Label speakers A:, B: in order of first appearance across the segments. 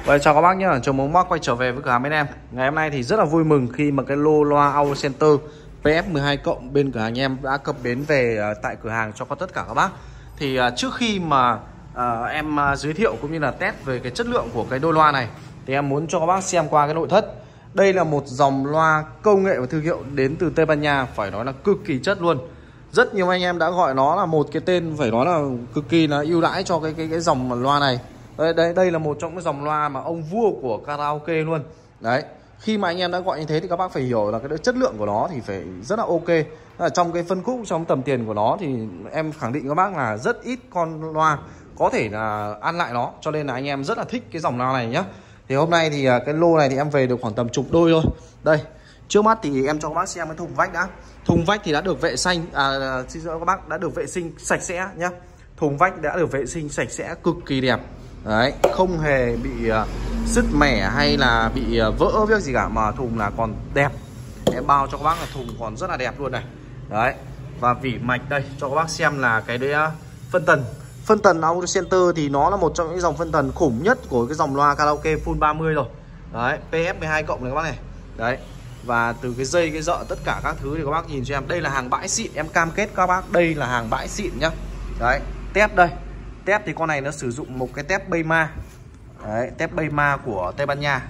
A: Vậy chào các bác nhé, chào mừng bác quay trở về với cửa hàng bên em. Ngày hôm nay thì rất là vui mừng khi mà cái lô loa Audio Center PF12 cộng bên cửa hàng em đã cập bến về tại cửa hàng cho tất cả các bác. Thì trước khi mà em giới thiệu cũng như là test về cái chất lượng của cái đôi loa này thì em muốn cho các bác xem qua cái nội thất. Đây là một dòng loa công nghệ và thương hiệu đến từ Tây Ban Nha, phải nói là cực kỳ chất luôn. Rất nhiều anh em đã gọi nó là một cái tên phải nói là cực kỳ là ưu đãi cho cái dòng loa này. Đây là một trong cái dòng loa mà ông vua của karaoke luôn. Đấy, khi mà anh em đã gọi như thế thì các bác phải hiểu là cái chất lượng của nó thì phải rất là ok. Trong cái phân khúc, trong tầm tiền của nó thì em khẳng định các bác là rất ít con loa có thể là ăn lại nó, cho nên là anh em rất là thích cái dòng loa này nhá. Thì hôm nay thì cái lô này thì em về được khoảng tầm chục đôi thôi. Đây, trước mắt thì em cho các bác xem cái thùng vách đã. Thùng vách thì đã được vệ sinh, xin lỗi các bác, đã được vệ sinh sạch sẽ nhá. Thùng vách đã được vệ sinh sạch sẽ, cực kỳ đẹp. Đấy, không hề bị sứt mẻ hay là bị vỡ việc gì cả, mà thùng là còn đẹp. Em bao cho các bác là thùng còn rất là đẹp luôn này. Đấy, và vỉ mạch đây cho các bác xem là cái đấy phân tần. Phân tần Audio Center thì nó là một trong những dòng phân tần khủng nhất của cái dòng loa karaoke full 30 rồi. Đấy, PF12 cộng này các bác này. Đấy, và từ cái dây, cái dợ, tất cả các thứ thì các bác nhìn cho em, đây là hàng bãi xịn, em cam kết các bác đây là hàng bãi xịn nhá. Đấy, tép đây. Tép thì con này nó sử dụng một cái tép Bayma. Đấy, tép Bayma của Tây Ban Nha.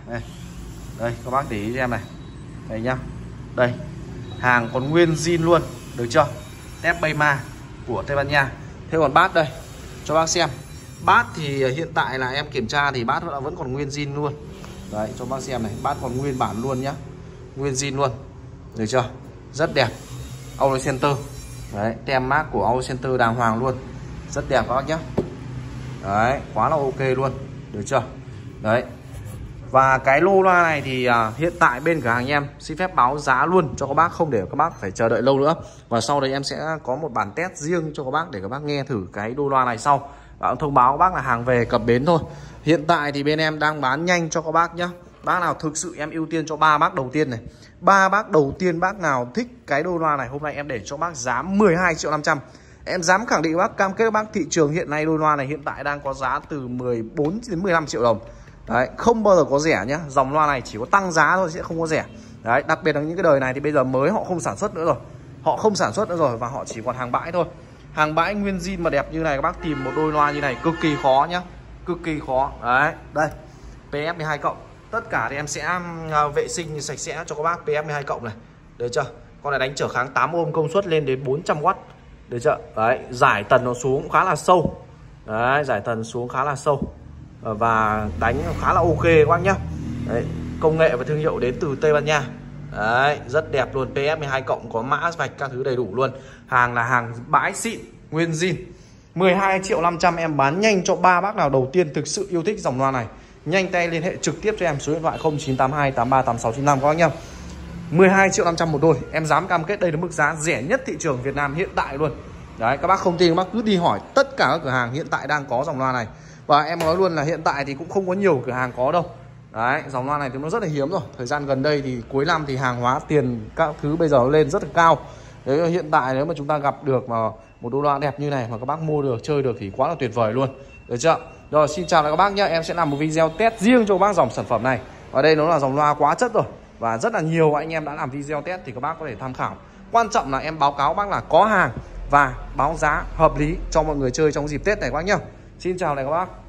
A: Đây, các bác để ý cho em này. Đây nhá. Đây, hàng còn nguyên zin luôn, được chưa? Tép Bayma của Tây Ban Nha. Thế còn bát đây, cho bác xem. Bát thì hiện tại là em kiểm tra thì bát vẫn còn nguyên zin luôn. Đấy, cho bác xem này, bát còn nguyên bản luôn nhá. Nguyên zin luôn. Được chưa? Rất đẹp. Audio Center. Đấy, tem mác của Audio Center đàng hoàng luôn. Rất đẹp các bác nhé. Đấy, quá là ok luôn. Được chưa? Đấy. Và cái lô loa này thì hiện tại bên cửa hàng em xin phép báo giá luôn cho các bác, không để các bác phải chờ đợi lâu nữa. Và sau đấy em sẽ có một bản test riêng cho các bác để các bác nghe thử cái đôi loa này sau. Và thông báo các bác là hàng về cập bến thôi. Hiện tại thì bên em đang bán nhanh cho các bác nhé. Bác nào thực sự em ưu tiên cho 3 bác đầu tiên này. 3 bác đầu tiên, bác nào thích cái đôi loa này, hôm nay em để cho bác giá 12.500.000. Em dám khẳng định bác, cam kết bác, thị trường hiện nay đôi loa này hiện tại đang có giá từ 14 đến 15 triệu đồng. Đấy, không bao giờ có rẻ nhá. Dòng loa này chỉ có tăng giá thôi, sẽ không có rẻ. Đấy, đặc biệt là những cái đời này thì bây giờ mới họ không sản xuất nữa rồi. Họ không sản xuất nữa rồi và họ chỉ còn hàng bãi thôi. Hàng bãi nguyên zin mà đẹp như này, các bác tìm một đôi loa như này cực kỳ khó nhá. Cực kỳ khó. Đấy, đây. PF12 cộng. Tất cả thì em sẽ vệ sinh sạch sẽ cho các bác. PF12 cộng này. Được chưa? Con này đánh trở kháng 8 ohm, công suất lên đến 400W. Được chưa? Đấy, giải tần nó xuống khá là sâu. Đấy, giải tần xuống khá là sâu. Và đánh khá là ok các bác nhá. Đấy, công nghệ và thương hiệu đến từ Tây Ban Nha. Đấy, rất đẹp luôn. PF12 cộng có mã vạch các thứ đầy đủ luôn. Hàng là hàng bãi xịn, nguyên zin. 12.500.000 em bán nhanh cho 3 bác nào đầu tiên thực sự yêu thích dòng loa này. Nhanh tay liên hệ trực tiếp cho em số điện thoại 0982 83 8695 các bác nhá. 12.500.000 một đôi. Em dám cam kết đây là mức giá rẻ nhất thị trường Việt Nam hiện tại luôn. Đấy, các bác không tin các bác cứ đi hỏi tất cả các cửa hàng hiện tại đang có dòng loa này. Và em nói luôn là hiện tại thì cũng không có nhiều cửa hàng có đâu. Đấy, dòng loa này thì nó rất là hiếm rồi. Thời gian gần đây thì cuối năm thì hàng hóa tiền các thứ bây giờ lên rất là cao. Đấy, hiện tại nếu mà chúng ta gặp được mà một đôi loa đẹp như này mà các bác mua được, chơi được thì quá là tuyệt vời luôn. Được chưa? Rồi, xin chào các bác nhé. Em sẽ làm một video test riêng cho các bác dòng sản phẩm này. Ở đây nó là dòng loa quá chất rồi. Và rất là nhiều anh em đã làm video test thì các bác có thể tham khảo. Quan trọng là em báo cáo bác là có hàng và báo giá hợp lý cho mọi người chơi trong dịp Tết này các bác nhá. Xin chào này các bác.